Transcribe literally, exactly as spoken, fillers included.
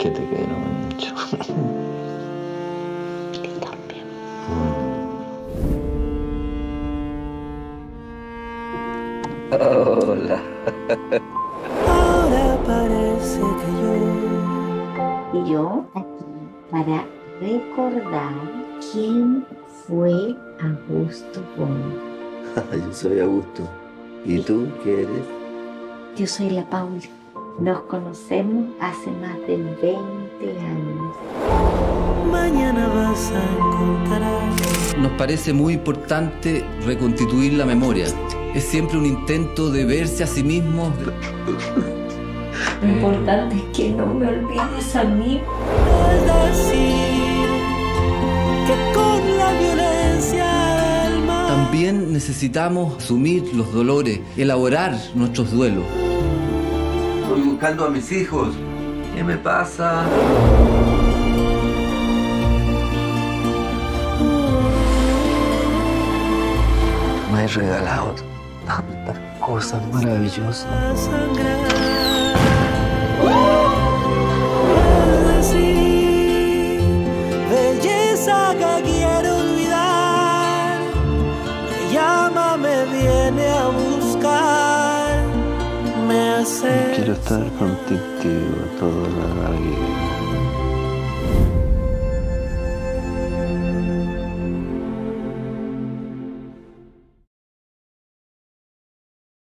que te quiero mucho. Yo también. Hola. Ahora parece que yo. Y yo aquí para recordar quién fue Augusto Boal. Yo soy Augusto. ¿Y tú qué eres? Yo soy la Paula. Nos conocemos hace más de veinte años. Mañana vas a encontrar. Nos parece muy importante reconstituir la memoria. Es siempre un intento de verse a sí mismos. Lo importante es que no me olvides a mí. Al decir que con la violencia del mal. También necesitamos asumir los dolores, elaborar nuestros duelos. Estoy buscando a mis hijos. ¿Qué me pasa? Me has regalado tantas cosas maravillosas. A sangrar. Al decir belleza que quiero olvidar. Me llama, me viene a buscar. Me hace. Quiero estar contigo toda la